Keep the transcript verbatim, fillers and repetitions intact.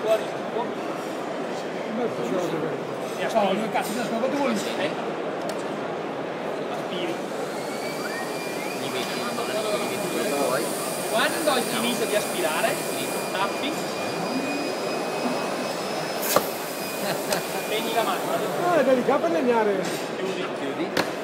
fuori il tubo. E aspiri. No, cazzo, adesso quanto vuoi? Eh? Aspiri. Gli metti in mano, gli metti quello che vuoi. Quando hai finito di aspirare, tappi. Spegni la macchina. Ah, è delicato per legnare. Chiudi. Chiudi.